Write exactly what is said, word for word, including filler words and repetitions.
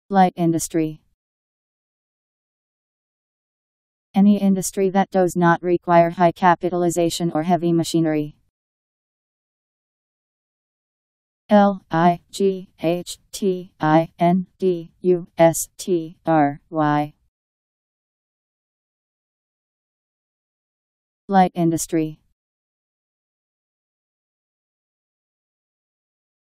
Light industry. Any industry that does not require high capitalization or heavy machinery. L I G H T I N D U S T R Y. Light industry.